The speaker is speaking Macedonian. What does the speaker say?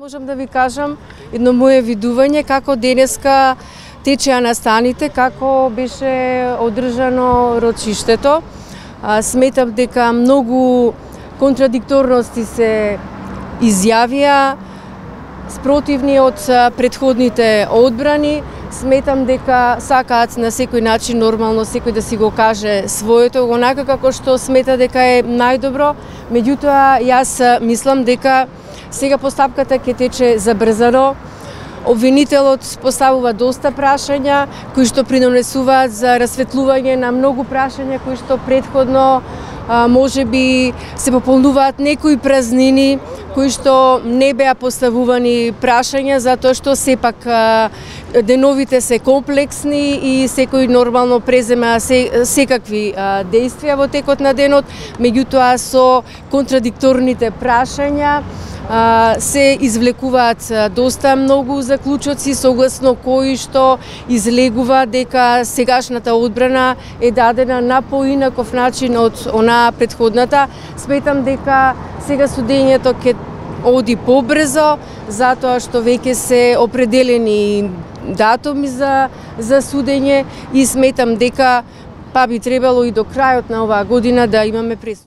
Можам да ви кажам едно мое видување како денеска течеа настаните, како беше одржано рочиштето. Сметам дека многу контрадикторности се изјавија спротивни од претходните одбрани. Сметам дека сакаат на секој начин нормално секој да си го каже своето, онака како што смета дека е најдобро. Меѓутоа, јас мислам дека сега постапката ќе тече забрзано. Обвинителот поставува доста прашања кои што принесуваат за расветлување на многу прашања кои што претходно можеби се пополнуваат некои празнини кои што не беа поставувани прашања затоа што сепак деновите се комплексни и секој нормално презема секакви действија во текот на денот, меѓутоа со контрадикторните прашања се извлекуваат доста многу заклучоци согласно кои што излегува дека сегашната одбрана е дадена на поинаков начин од она претходната. Сметам дека сега судењето ќе оди побрзо затоа што веќе се определени датуми за судење и сметам дека би требало и до крајот на оваа година да имаме пресуда.